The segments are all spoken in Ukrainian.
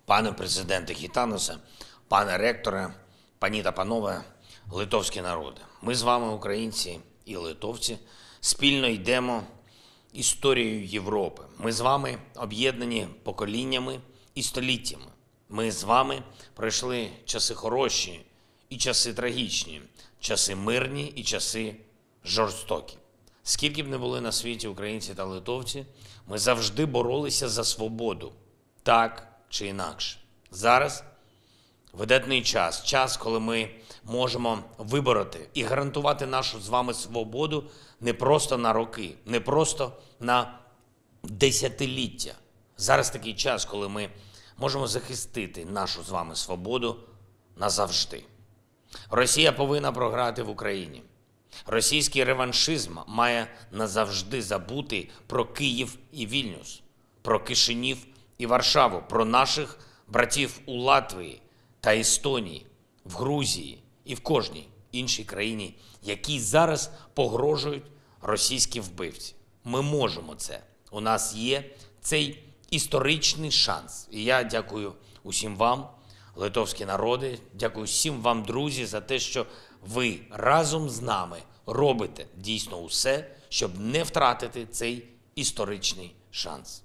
Пане президенте Гітаносе, пане ректоре, пані та панове, литовські народи. Ми з вами, українці і литовці, спільно йдемо історією Європи. Ми з вами об'єднані поколіннями і століттями. Ми з вами пройшли часи хороші і часи трагічні, часи мирні і часи жорстокі. Скільки б не були на світі українці та литовці, ми завжди боролися за свободу, так чи інакше. Зараз видатний час, коли ми можемо вибороти і гарантувати нашу з вами свободу не просто на роки, не просто на десятиліття. Зараз такий час, коли ми можемо захистити нашу з вами свободу назавжди. Росія повинна програти в Україні. Російський реваншизм має назавжди забути про Київ і Вільнюс, про Кишинів і Варшаву, про наших братів у Латвії та Естонії, в Грузії і в кожній іншій країні, які зараз погрожують російські вбивці. Ми можемо це. У нас є цей історичний шанс. І я дякую усім вам, литовські народи, дякую всім вам, друзі, за те, що ви разом з нами робите дійсно усе, щоб не втратити цей історичний шанс.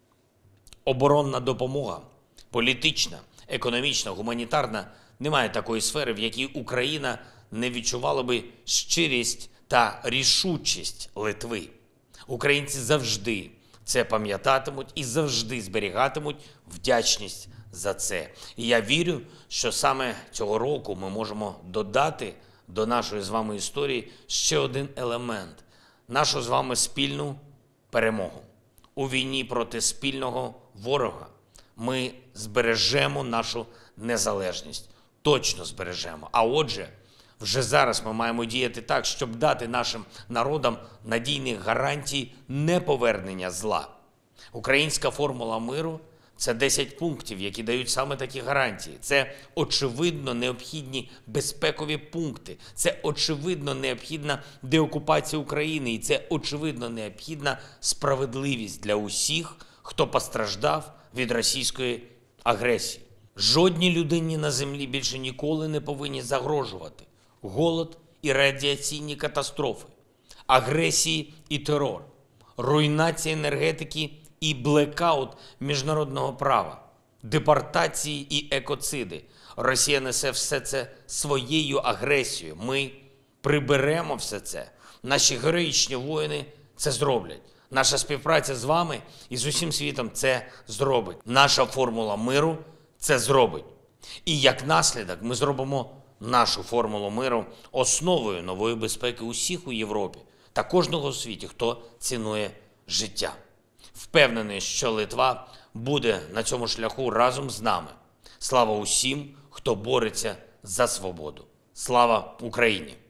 Оборонна допомога, політична, економічна, гуманітарна – немає такої сфери, в якій Україна не відчувала би щирість та рішучість Литви. Українці завжди це пам'ятатимуть і завжди зберігатимуть вдячність за це. І я вірю, що саме цього року ми можемо додати до нашої з вами історії ще один елемент – нашу з вами спільну перемогу. У війні проти спільного ворога ми збережемо нашу незалежність, точно збережемо. А отже, вже зараз ми маємо діяти так, щоб дати нашим народам надійні гарантії неповернення зла. Українська формула миру – це 10 пунктів, які дають саме такі гарантії. Це очевидно необхідні безпекові пункти, це очевидно необхідна деокупація України і це очевидно необхідна справедливість для усіх, хто постраждав від російської агресії. Жодній людині на землі більше ніколи не повинні загрожувати голод і радіаційні катастрофи, агресії і терор, руйнація енергетики і блекаут міжнародного права, депортації і екоциди. Росія несе все це своєю агресією. Ми приберемо все це. Наші героїчні воїни це зроблять. Наша співпраця з вами і з усім світом це зробить. Наша формула миру це зробить. І як наслідок ми зробимо нашу формулу миру основою нової безпеки усіх у Європі та кожного у світі, хто цінує життя. Впевнений, що Литва буде на цьому шляху разом з нами. Слава усім, хто бореться за свободу. Слава Україні!